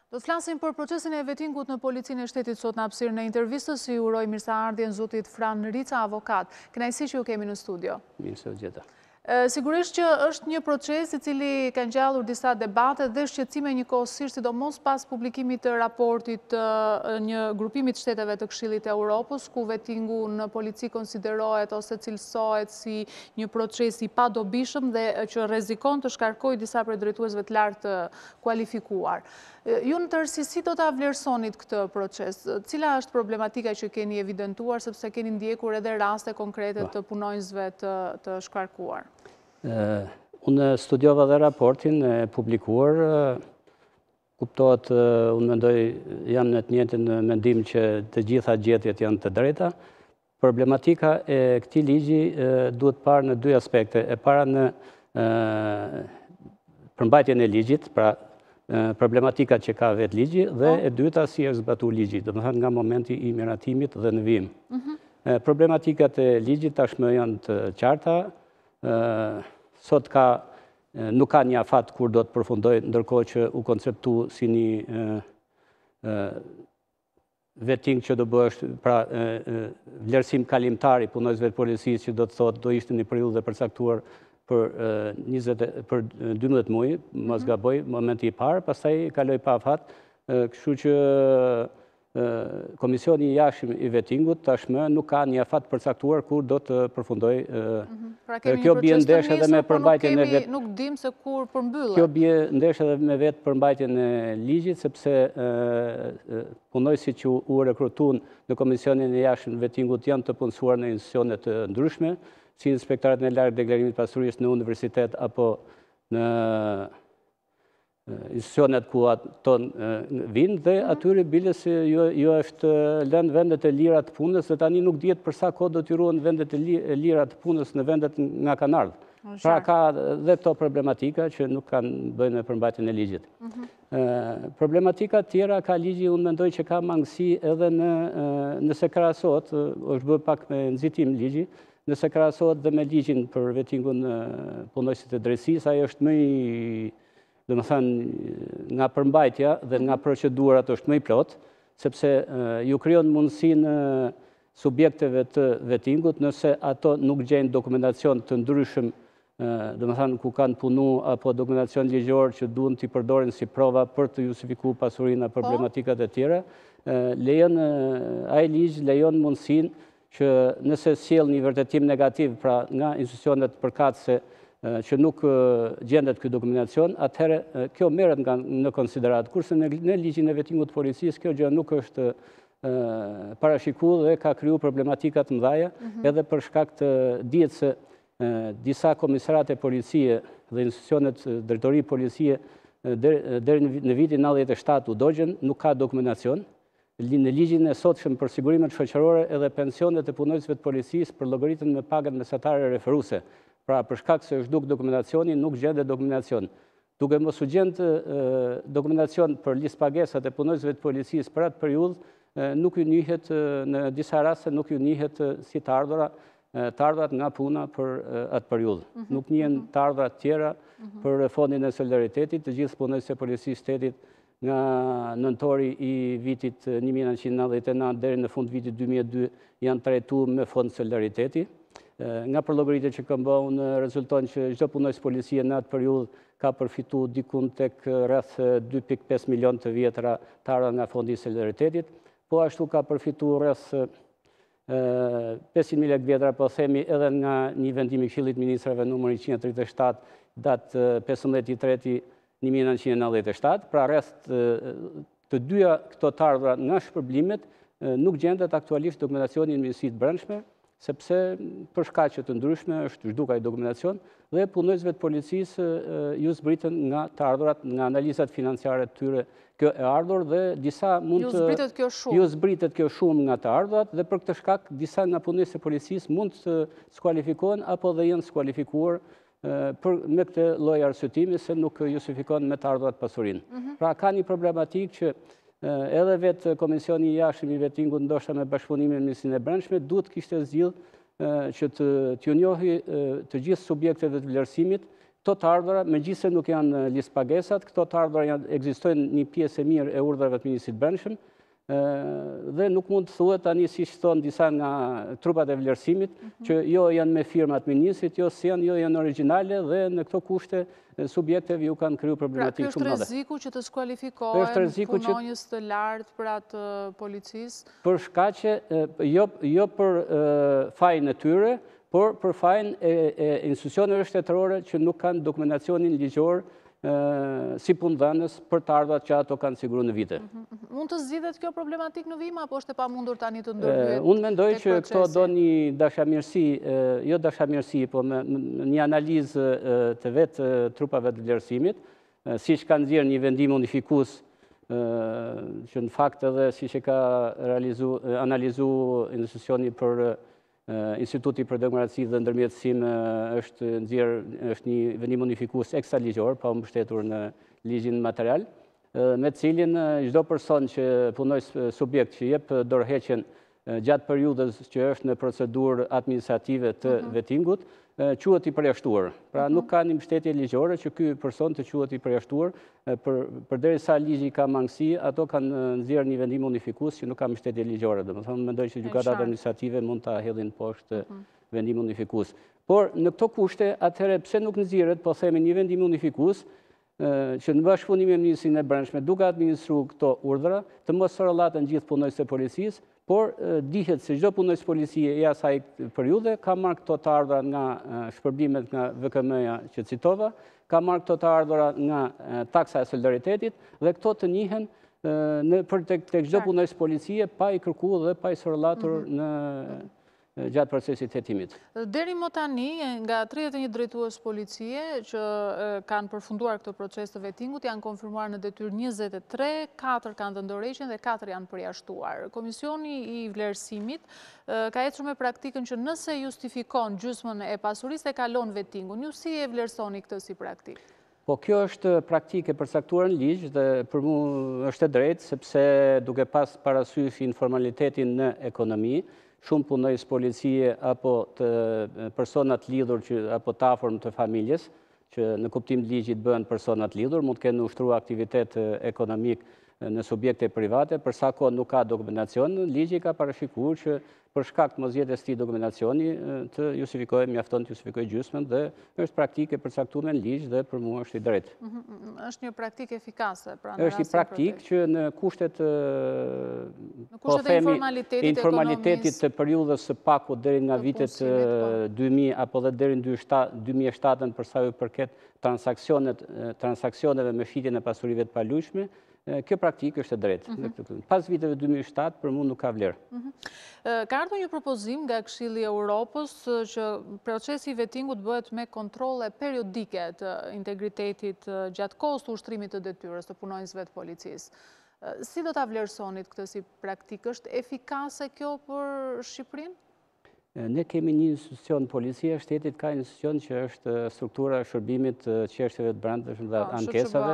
Do të flasim për procesin e vetingut në policinë e shtetit sot në hapësirën e intervistës, si uroj mirëseardhjen zotit Fran Rica, avokat. Kënaqësi që ju kemi në studio. Mirë se u gjeta. Sigurisht që është një proces i cili ka ngjallur disa debate dhe shqetësime njëkohësisht, sidomos pas publikimit të raportit të një grupimi të shteteve të Këshillit të Evropës, ku vetingu në polici konsiderohet ose cilësohet si një proces i padobishëm dhe që rrezikon të shkarkojë disa prej drejtuesve të lartë të kualifikuar. Ju në tërësisi do ta vlerësonit këtë proces. Cila është problematika që keni evidentuar, sepse keni ndjekur edhe raste konkrete të punonjësve të shkarkuar? Unë studiova dhe raportin e publikuar, kuptohet, unë mendoj jam në të njëjtin mendim që të gjitha gjetjet janë të drejta. Problematika e këtij ligji duhet parë në dy aspekte. E para në përmbajtjen e ligjit, pra problematika që ka vetë ligji, dhe e dyta si është zbatuar ligji, domethënë nga momenti i miratimit dhe në vijim. Problematikat e ligjit tashmë janë të qarta. Sot nuk ka një afat kur do të përfundoj, ndërkohë që u konceptu si një veting që do bësh, pra vlerësim kalimtar i punonjësve të policisë, që do të thotë do ishte një periudhë përcaktuar për 12 muaj, mos gaboj, momenti i parë, pastaj kaloi pa afat, kështu që Komisioni i Jashtëm i vetingut tashmë nuk ka një afat përcaktuar kur do të përfundoj. Kjo bie ndesh edhe me përmbajtjen e vetë. Nuk dim se kur përmbyllet. Kjo bie ndesh edhe me vetë përmbajtjen e ligjit, sepse punonjësit që u rekrutuan në Komisionin e Jashtëm të vetingut janë të punësuar në institucione të ndryshme, si inspektorat në larg deklarimit pasurisë në universitet apo në institucionet ku ato vinë, dhe atyre bile se jo është lënë vendet e lira të punës, dhe tani nuk dihet për sa kohë do të ruhen vendet e lira të punës në vendet nga kanë ardhur. Pra ka dhe këto problematika që nuk kanë bëjnë me përmbajtjen e ligjit. Problematika tjera ka ligji, unë mendoj që ka mangësi edhe nëse krahasohet, është bërë pak me nxitim ligji, nëse krahasohet dhe me ligjin për vetingun punonjësit të drejtësisë, ai është më i, domethënë, nga përmbajtja dhe nga procedurat është më i plot, sepse ju krijon mundësinë subjekteve të vetingut, nëse ato nuk gjejnë dokumentacion të ndryshëm, domethënë ku kanë punu apo dokumentacion ligjor që duhen t'i përdorin si prova për të justifikuar pasurinë apo problematikat e tjera, ai ligj lejon mundësinë që nëse sjell një vërtetim negativ, pra nga institucionet përkatëse që nuk gjendet ky dokumentacion, atëherë kjo merret në konsiderat. Kurse në ligjin e vetingut të policisë kjo gjë nuk është parashikuar dhe ka kriju problematika të mëdha, edhe për shkak të dihet se disa komisariate policie dhe institucionet drejtori policie deri në vitin 97 u dogjen, nuk ka dokumentacion. Në ligjin e sotshëm për sigurimet shoqërore edhe pensionet e punonjësve të policisë për llogaritën me pagën mesatare referuese. Pra për shkak se është duk dokumentacioni, nuk gjendet dokumentacion. Duke mos u gjetur dokumentacion për listë pagesat e punonjësve të policisë për atë periudhë, nuk ju njihet, në disa raste nuk ju njihet si të ardhurat nga puna për atë periudhë. Nuk njihen të ardhurat tjera për fondin e solidaritetit, të gjithë punonjësit e policisë shtetit nga nëntori i vitit 1999 deri në fund vitit 2002 janë trajtuar me fond solidariteti. Nga përllogëritjet që kam bërë, unë rezulton që çdo punonjës policie në atë periudhë ka përfituar diku tek rreth 2.5 milion të vjetra të ardhur nga fondi i solidaritetit, po ashtu ka përfituar rreth 500.000 lekë vjetra, po themi edhe nga një vendim i Këshillit të Ministrave numër 137 datë 15.3.1997, pra rreth të dyja këto të ardhura nga shpërblimet nuk gjendet aktualisht dokumentacioni në Ministrinë të Brendshme, sepse për shkaqe të ndryshme është zhdukur ai dokumentacion dhe punonjësve të policisë ju zbritën nga të ardhurat, nga analizat financiare të tyre kjo e ardhur, dhe disa mund të ju zbritet kjo shumë nga të ardhurat, dhe për këtë shkak disa nga punonjësit e policisë mund të skualifikohen apo dhe janë skualifikuar me këtë lloj arsyetimi se nuk justifikon me të ardhurat pasurinë. Pra ka një problematikë që edhe vetë Komisioni i Jashtëm i vetingut, ndoshta me bashkëpunimin me Ministrinë e Brendshme, duhet kishte zgjidhur që t'ju njohë të gjithë subjekteve të vlerësimit Këto të ardhura, megjithëse nuk janë listë pagesat, këto të ardhura ekzistojnë një pjesë e mirë e urdhrave të Ministrisë së Brendshëm, dhe nuk mund të thuhet tani siç thonë disa nga trupat e vlerësimit, që jo janë me firmat ministrit, jo janë origjinale dhe në këto kushte subjekteve ju kanë kriju problematikë shumë madhe. Pra, është rreziku që të skualifikohen punonjës të lartë për atë policisë? Për shkak që jo për fajin e tyre, por për fajin e institucioneve shtetërore që nuk kanë dokumentacionin ligjor si punëdhënës për të ardhurat që ato kanë siguru në vite. Mund të zgjidhet kjo problematik në vim, apo është e pamundur tani të ndërhyet? Unë mendoj që këto do një dashamirësi, jo dashamirësi, po një analizë të vetë trupave të vlerësimit, siç kanë nxjerrë një vendim unifikues që në fakt edhe siç e ka analizu institucioni për Instituti për Demokraci dhe Ndërmjetësim është një vendim unifikues ekstraligjor, pa mbështetur në ligjin material, me cilin çdo person që punoj subjekt që jep dorëheqjen gjatë periudhës që është në procedurë administrative të vettingut, quhet i përjashtuar. Pra nuk ka një mbështetje ligjore që ky person të quhet i përjashtuar, përderisa ligji ka mangësi, ato kanë nxjerrë një vendim unifikues që nuk ka mbështetje ligjore. Domethënë mendoj që gjykatat administrative mund ta hedhin poshtë vendim unifikues. Por në këto kushte, atëherë pse nuk nxjerret, po themi një vendim unifikues që në bashkëpunim me Ministrinë e Brendshme duke administruar këto urdhra, të mos rrollaten gjithë punonjësit e policisë, por dihet se çdo punonjës policie e asaj periudhe ka marrë këto të ardhura nga shpërblimet nga VKM-ja që citova, ka marrë këto të ardhura nga taksa e solidaritetit dhe këto të njihen tek çdo punonjës policie pa i kërkuar dhe pa i shërllatur në gjatë procesit hetimit. Deri më tani, nga 31 drejtues policie që kanë përfunduar këtë proces të vettingut, janë konfirmuar në detyrë 23, 4 kanë dhënë dorëheqjen dhe 4 janë përjashtuar. Komisioni i vlerësimit ka ecur me praktikën që nëse justifikon gjysmën e pasurisë e kalon vettingun. Ju si e vlerësoni këtë si praktikë? Po kjo është praktike përcaktuar në ligj dhe për mua është e drejtë, sepse duke pas parasysh informalitetin në ekonomi, shumë punonjës policie apo të personat lidhur apo të afërm të familjes, që në kuptim të ligjit bëhen personat lidhur, mund të kenë ushtruar aktivitet ekonomik në subjekte private, për sa kohë nuk ka dokumentacion, ligji ka parashikuar që për shkak të mosjetjes së dokumentacioni të justifikohet, mjafton të justifikohet gjysmën dhe është praktike përcaktuar në ligj dhe për mua është i drejtë. Është një praktikë efikase, pra në është një praktikë që në kushtet e informalitetit të periudhës së pakut deri nga vitet 2000 apo dhe deri në 2007 për sa i përket transaksioneve me shitjen e pasurive të palujshme, kjo praktikë është e drejtë. Pas viteve 2007, për mund nuk ka vlerë. Ka ardhur një propozim nga Këshilli i Europës që procesi i vettingut bëhet me kontrolle periodike të integritetit gjatë kohës të ushtrimit të detyrës të punonjësve të policisë. Si do ta vlerësonit këtë si praktikë? Është efikase kjo për Shqipërinë? Ne kemi një institucion, policia e shtetit ka një institucion që është struktura e shërbimit të çështjeve të brendshme dhe ankesave,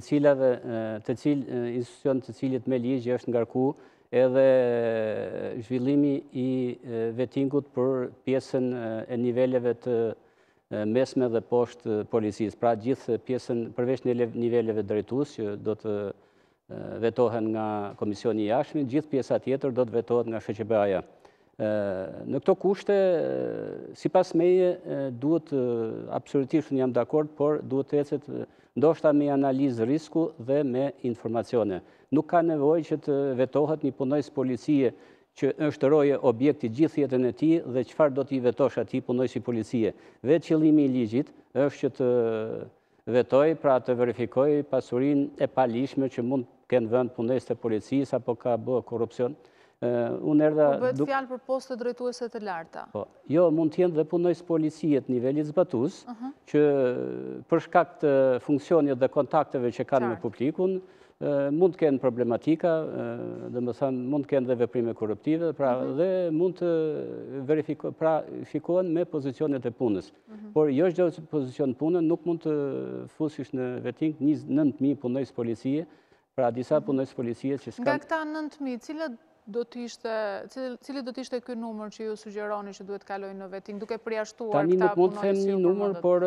institucion të cilit me ligj është ngarkuar edhe zhvillimi i vettingut për pjesën e niveleve të mesme dhe poshtë policisë. Pra gjithë pjesën përveç niveleve drejtues që do të vetohen nga Komisioni i Jashtëm, gjithë pjesa tjetër do të vetohet nga SHQB-ja. Në këto kushte, sipas meje, duhet, absolutisht unë jam dakord, por duhet të ecet ndoshta me analizë risku dhe me informacione. Nuk ka nevojë që të vetohet një punonjës policie që është roje objekti gjithë jetën e tij dhe çfarë do t'i vetosh atij punonjësi policie. Vetë qëllimi i ligjit është që të vetoj, pra të verifikoj pasurinë e palishme që mund të kenë vend punonjësit e policisë apo ka bë korrupsion. Po bëhet fjalë për poste drejtuese të larta. Jo, mund të jenë dhe punonjës policie të nivelit zbatues, që për shkak të funksionit dhe kontakteve që kanë me publikun, mund të kenë problematika, domethënë mund të kenë dhe veprime korruptive, pra dhe mund të verifikohen me pozicionet e punës. Por jo çdo pozicion pune nuk mund të fusish në vetting 29.000 punonjës policie, pra disa punonjës policie që s'kan. Nga këta 9.000, cilët cili do t'ishte ky numër që ju sugjeroni që duhet kalojnë në veting, duke përjashtuar Tani këta nuk mund të them një numër, por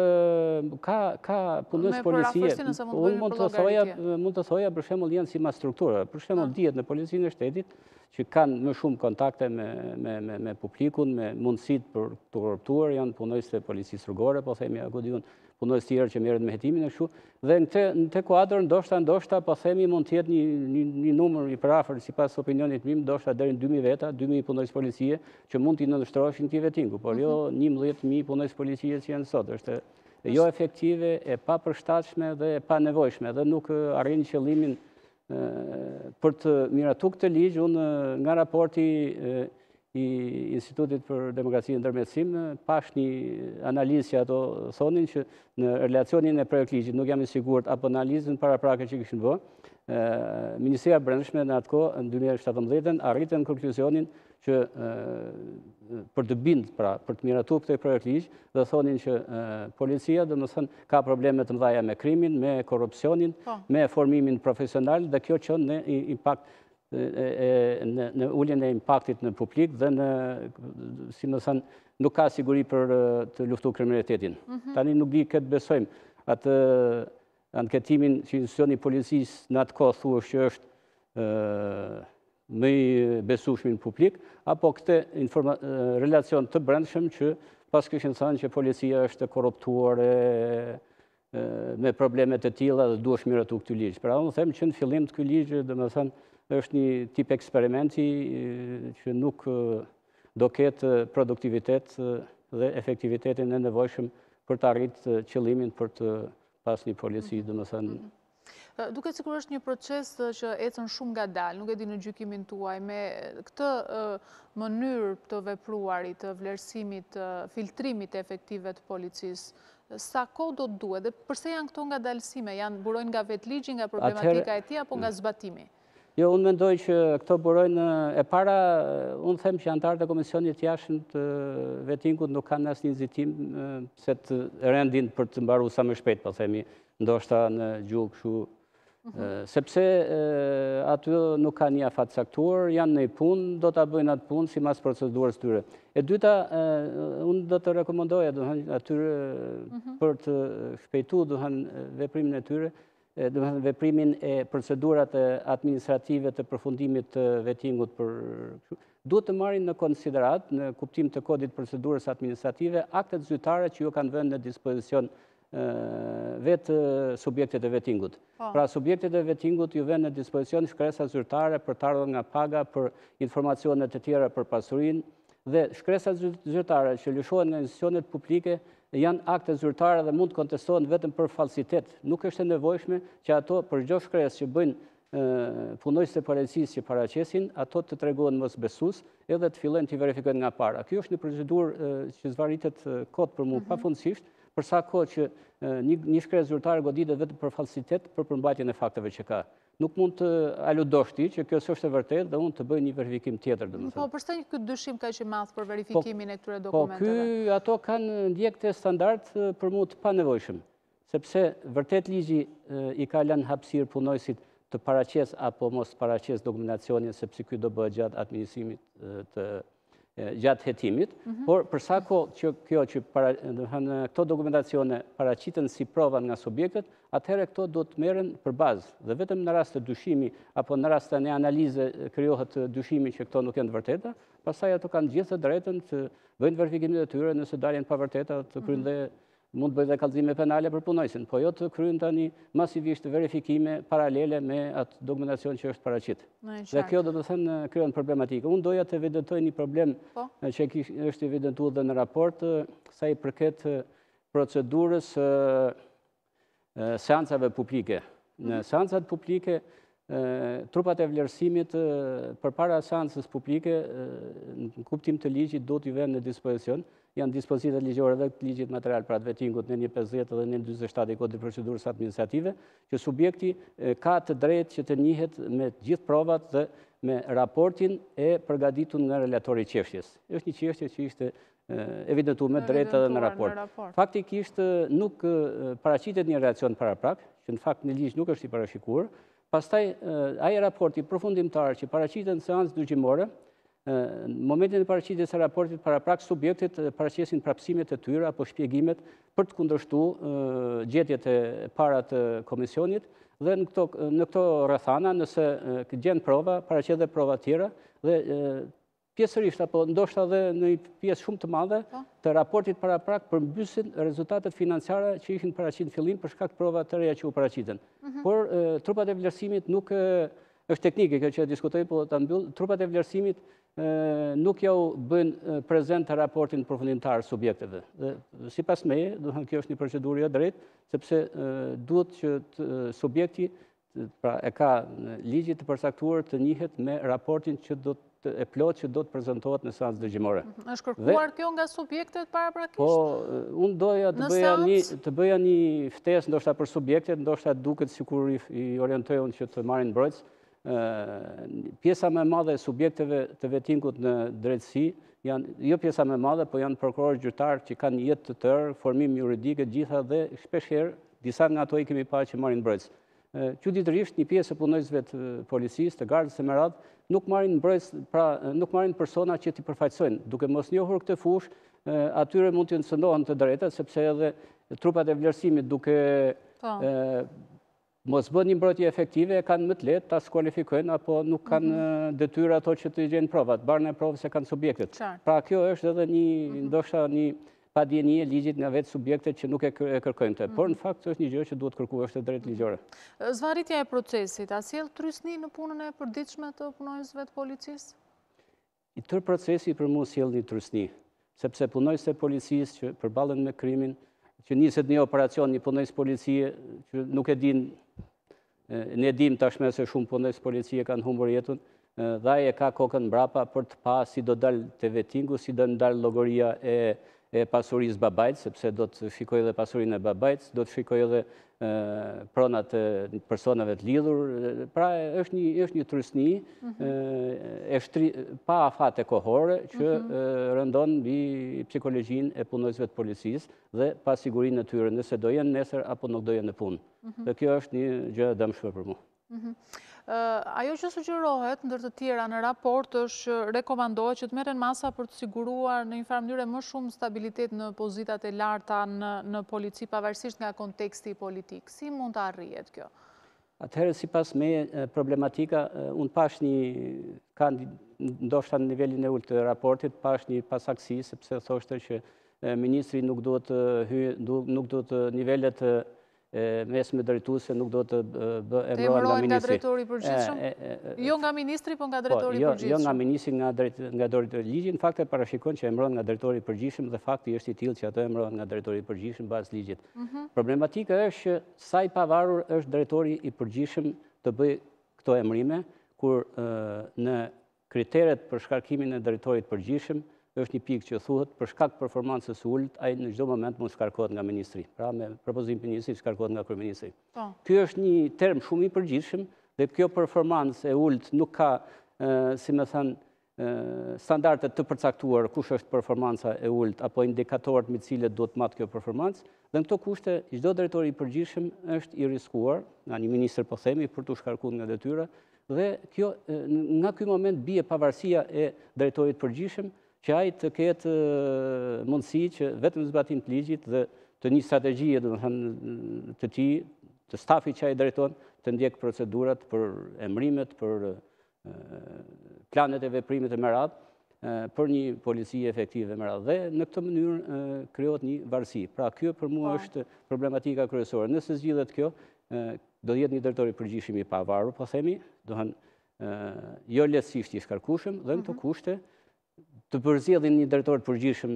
ka punës policie. Unë mund të thoja për shembull janë si mastruktura. Për shembull dihet në policinë e shtetit që kanë më shumë kontakte me publikun, me mundësit për të korruptuar, janë punojës të policisë rrugore, po themi akodiun, punojës tjerë që merret me hetimin e kështu. Dhe në këtë kuadër ndoshta po themi mund të jetë një numër i përafërt sipas opinionit tim, ndoshta deri në 2000 veta, 2000 punojës policie që mund t'i nënshtroheshin këtij vetingu, por jo 11000 punojës policie që janë sot. Është jo efektive, e papërshtatshme dhe e panevojshme dhe nuk arrin qëllimin për të miratuar këtë ligj. Unë nga raporti i Institutit për Demokraci dhe Ndërmjetësim pash një analizë që ato thonin që në relacionin e projektligjit, nuk jam i sigurt apo analizën paraprake që kishin bërë, Ministria e Brendshme në atë kohë, në 2017, arritën konkluzionin që për të bindë, pra për të miratuar këtë projektligj, dhe thonin që policia domethënë ka probleme të mëdha me krimin, me korrupsionin, me formimin profesional, dhe kjo çon në impakt në uljen e impaktit në publik dhe në, si më thënë, nuk ka siguri për të luftuar kriminalitetin. Tani nuk di këtë besojmë, atë anketimin që institucioni i policisë në atë kohë thuhet që është më i besueshëm në publik, apo këtë relacion të brendshëm që pas kishin thënë që policia është korruptuar me probleme të tilla dhe duhesh miratuar ky ligj. Pra unë them që në fillim të ky ligj, domethënë, është një tip eksperimenti që nuk do ketë produktivitet dhe efektivitetin e nevojshëm për të arritur qëllimin për të pas një polici, domethënë. Duket sikur është një proces që ecën shumë ngadalë, nuk e di në gjykimin tuaj, me këtë mënyrë të vepruarit, të vlerësimit, filtrimit e efektive të policisë. Sa kohë do të duhet dhe përse janë këto ngadalësime? Burojnë nga vetë ligji, nga problematika e tij apo nga zbatimi? Jo, unë mendoj që këto burojnë e para, unë them që anëtarët e Komisionit Jashtëm të vetingut nuk kanë asnjë nxitim se të rendin për të mbaruar sa më shpejt, po themi, ndoshta në gjuhë kështu, sepse aty nuk kanë një afat caktuar, janë në punë, do ta bëjnë atë punë sipas procedurës tyre. E dyta, unë do të rekomandoja atyre për të shpejtuar veprimin e tyre, veprimin e procedurat administrative të përfundimit të vetingut duhet të marrin në konsiderat, në kuptim të kodit procedurës administrative, aktet zyrtare që ju kanë vënë në dispozicion vetë subjektet e vetingut. Pra subjektet e vetingut ju vënë në dispozicion shkresa zyrtare për të ardhur nga paga, për informacionet e tjera për pasurinë, dhe shkresat zyrtare që lëshohen nga institucionet publike janë akte zyrtare dhe mund të kontestohen vetëm për falsitet. Nuk është e nevojshme që ato për çdo shkresë që bëjnë punojësit e policisë që paraqesin, ato të tregohen mosbesues edhe të fillojnë të verifikohen nga para. Kjo është një procedurë që zvaritet kot për mua pafundësisht, për sa kohë që një shkresë zyrtare goditet vetëm për falsitet, për përmbajtjen e fakteve që ka. Nuk mund të aludosh ti që kjo s'është e vërtetë dhe unë të bëj një verifikim tjetër, domethënë. Po përse ky dyshim kaq i madh për verifikimin e këtyre dokumenteve? Po ato kanë ndjekte standard për mua të panevojshëm, sepse vërtet ligji i ka lënë hapësirë punojësit të paraqes apo mos paraqes dokumentacionin, sepse ky do bëhet gjatë administrimit gjatë hetimit, por për sa kohë që këto dokumentacione paraqiten si prova nga subjektet, atëherë këto do të merren për bazë dhe vetëm në rast të dyshimi apo në rast të një analize krijohet dyshimi që këto nuk janë të vërteta, pastaj ato kanë gjithë të drejtën të bëjnë verifikimin e tyre, nëse dalin pa vërteta të kryejnë dhe mund të bëjë dhe kallëzime penale për punojësin, po jo të kryejnë tani masivisht verifikime paralele me atë dokumentacion që është paraqit. Dhe kjo do të thënë krijon problematikë. Unë doja të evidentoj një problem që është evidentuar dhe në raport, sa i përket procedurës seancave publike. Në seancat publike, trupat e vlerësimit përpara seancës publike, në kuptim të ligjit, do t'ju vënë në dispozicion, janë dispozitat ligjore dhe të ligjit material pra të vetingut në 150 dhe në 47 i kodit procedurës administrative, që subjekti ka të drejtë që të njihet me gjithë provat dhe me raportin e përgatitur nga relatori i çështjes. Është një çështje që ishte evidentuar me drejtë edhe në raport. Faktikisht nuk paraqitet një reakcion paraprak, që në fakt në ligj nuk është i parashikuar, Pastaj, ai raporti përfundimtar që paraqitet në seancë dëgjimore, në momentin e paraqitjes së raportit paraprak subjektit paraqesin prapësimet e tyre apo shpjegimet për të kundërshtuar gjetjet e para të komisionit dhe në këto rrethana nëse gjen prova, paraqet dhe prova tjera dhe pjesërisht apo ndoshta edhe në një pjesë shumë të madhe të raportit paraprak përmbysin rezultatet financiare që ishin paraqitur në fillim për shkak të provave të reja që u paraqiten. Por trupat e vlerësimit nuk është teknike kjo që diskutoj, po ta mbyll. Trupat e vlerësimit nuk ja u bëjnë prezent të raportin përfundimtar subjekteve. Dhe sipas meje, do të thënë kjo është një procedurë e drejtë, sepse duhet që subjekti pra e ka ligjit të përcaktuar të njihet me raportin që do e plot që do të prezantohet në seancë dëgjimore. Është kërkuar kjo nga subjektet paraprakisht? Po, unë doja të bëja një ftesë ndoshta për subjektet, ndoshta duket sikur i orientoj unë që të marrin mbrojtës. Pjesa më e madhe e subjekteve të vettingut në drejtësi janë jo pjesa më e madhe, po janë prokurorë gjyqtar që kanë jetë të tërë, formim juridik e gjitha dhe shpeshherë disa nga ato i kemi parë që marrin mbrojtës. Çuditërisht një pjesë e punonjësve të policisë, të gardës së me radhë, nuk marrin mbrojtës, pra nuk marrin persona që t'i përfaqësojnë. Duke mos njohur këtë fushë, atyre mund t'ju cënohen të drejtat, sepse edhe trupat e vlerësimit duke mos bën një mbrojtje efektive, kanë më të lehtë ta skualifikojnë apo nuk kanë detyrë ato që të gjejnë provat. Barën e provës e kanë subjektet. Pra kjo është edhe ndoshta një padjeni e ligjit nga vetë subjektet që nuk e kërkojnë të. Por në fakt është një gjë që duhet kërkuar, është drejt ligjore. Zvarritja e procesit, a sjell trysni në punën e përditshme të punonjësve të policisë? I tërë procesi për mua sjell një trysni, sepse punonjësit e policisë që përballen me krimin, që niset një operacion, një punonjës policie që nuk e din, ne dim tashmë se shumë punonjës policie kanë humbur jetën, dhe ai e ka kokën mbrapa për të pa si do dalë te vettingu, si do ndal llogaria e pasurisë babait, sepse do të shikoj edhe pasurinë e babait, do të shikoj edhe pronat e personave të lidhur. Pra është një trysni pa afate kohore që rëndon mbi psikologjinë e punonjësve të policisë dhe pa sigurinë e tyre nëse do jenë nesër apo nuk do jenë në punë. Dhe kjo është një gjë e dëmshme për mua. Ajo që sugjerohet, ndër të tjera në raport, është rekomandohet që të merren masa për të siguruar në një farë mënyrë më shumë stabilitet në pozitat e larta në polici, pavarësisht nga konteksti politik. Si mund të arrihet kjo? Atëherë, sipas meje, problematika, unë pash ndoshta në nivelin e ulët të raportit, pash një pasaktësi, sepse thoshte që ministri nuk duhet të nivelet mesme drejtuese nuk do të emërohen nga ministri. Nga drejtori i përgjithshëm? Jo nga ministri, po nga drejtori i përgjithshëm. Jo nga ministri, nga drejtori i ligjit. Në fakt e parashikon që emërohen nga drejtori i përgjithshëm dhe fakti është i tillë që ato emërohen nga drejtori i përgjithshëm bazë ligjit. Problematika është që sa i pavarur është drejtori i përgjithshëm të bëjë këto emërime, kur në kriteret për shkarkimin e drejtorit përgjithshëm është një pikë që thuhet për shkak performancës së ulët, ai në çdo moment mund shkarkohet nga ministri. Pra me propozim të ministrit shkarkohet nga kryeministri. Ky është një term shumë i përgjithshëm dhe kjo performancë e ulët nuk ka, si më thënë, standarde të përcaktuar kush është performanca e ulët apo indikatorët me të cilët duhet marrë kjo performancë. Dhe në këto kushte çdo drejtor i përgjithshëm është i riskuar nga një ministër po themi për të shkarkuar nga detyra dhe kjo nga ky moment bie pavarësia e drejtorit përgjithshëm që ai të ketë mundësi që vetëm zbatim të ligjit dhe të një strategjie, domethënë të tij, të stafit që ai drejton, të ndjek procedurat për emërimet, për planet e veprimit e me radhë, për një polici efektive me radhë. Dhe në këtë mënyrë krijohet një varësi. Pra kjo për mua është problematika kryesore. Nëse zgjidhet kjo, do jetë një drejtor i përgjithshëm i pavarur, po themi, domethënë jo lehtësisht i shkarkueshëm dhe në këto kushte të përzjedhin një drejtor të përgjithshëm,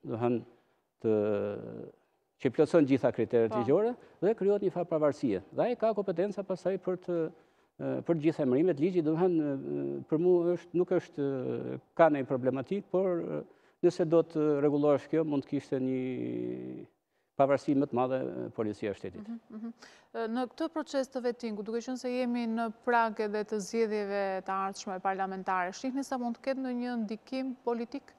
që plotëson gjitha kriteret ligjore dhe krijohet një farë pavarësie. Dhe ai ka kompetenca pastaj për gjitha emërimet. Ligji, domethënë, për mua nuk është ka ndonjë problematik, por nëse do të rregullohesh kjo, mund të kishte një pavarësi më të madhe policia e shtetit. Në këtë proces të vettingut, duke qenë se jemi në prag edhe të zgjedhjeve të ardhshme parlamentare, shihni sa mund të ketë ndonjë ndikim politik?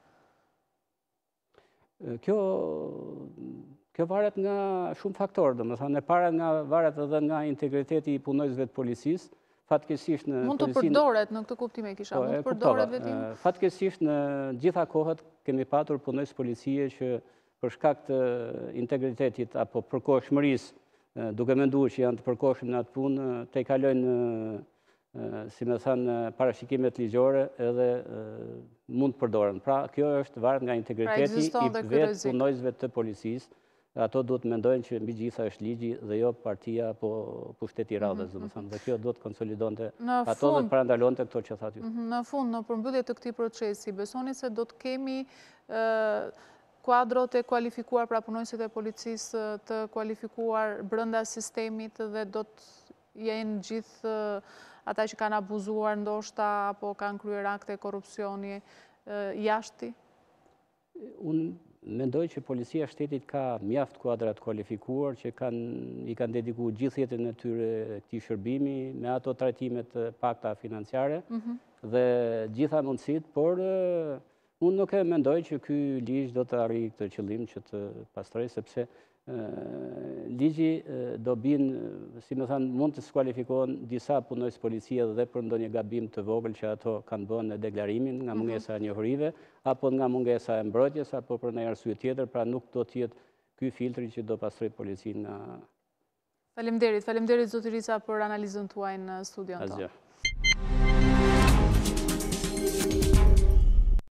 Kjo varet nga shumë faktorë, domethënë e para varet edhe nga integriteti i punonjësve të policisë, Fatkesisht në mund të përdoret në këtë kuptim e kisha, mund të përdoret vetëm. Fatkesisht në gjitha kohët kemi patur punojës policie që për shkak të integritetit apo përkohshmërisë, duke menduar që janë të përkohshëm në atë punë, te i kalojnë, si me thënë, parashikimet ligjore edhe mund të përdoren. Pra, kjo është varet nga integriteti i vetë punojësve të policisë. Ato duhet mendojnë që mbi gjitha është ligji dhe jo partia apo pushteti i radhës, domethënë. Dhe kjo duhet konsolidonte ato dhe parandalonte këto që thatë ju. Në fund, në përmbyllje të këtij procesi, besoni se do të kemi kuadrot e kualifikuar, pra punojësit e policisë të kualifikuar brenda sistemit dhe do të jenë gjithë ata që kanë abuzuar ndoshta apo kanë kryer akte korrupsioni jashti? Unë mendoj që policia shtetit ka mjaft kuadra të kualifikuar që i kanë dedikuar gjithë jetën e tyre këtij shërbimi me ato trajtimet pakta financiare dhe gjitha mundësitë, por unë nuk e mendoj që ky ligj do të arrijë këtë qëllim që të pastrojë, sepse ligji do binë, si më thanë, mund të skualifikohen disa punojës policie dhe për ndonjë gabim të vogël që ato kanë bënë në deklarimin nga mungesa e njohurive, apo nga mungesa e mbrojtjes, apo për ndonjë arsye tjetër, pra nuk do të jetë ky filtri që do pastrojë policinë nga... Faleminderit, zoti Rica për analizën tuaj në studion tonë.